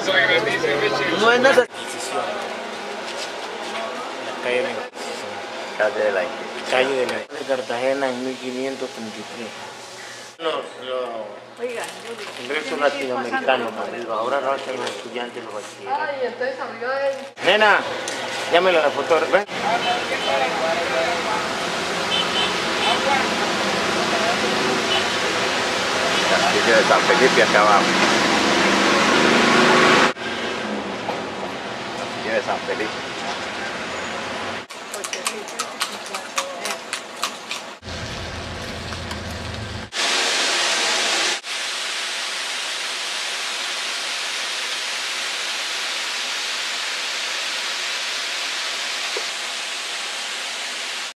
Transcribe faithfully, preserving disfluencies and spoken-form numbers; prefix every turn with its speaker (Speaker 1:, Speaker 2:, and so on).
Speaker 1: No es nada.
Speaker 2: La calle de la Inquisición.
Speaker 1: Calle de la Inquisición.
Speaker 2: Calle de la de Cartagena en mil quinientos treinta y tres. Los, los ingresos latinoamericanos, marido. Ahora lo hacen los estudiantes y los bachilleres.
Speaker 3: Ay, entonces amigo de él.
Speaker 2: Nena, llámelo a la fotógrafa. ¿Ven?
Speaker 1: Castillo de San Felipe acá abajo. Castillo de San Felipe.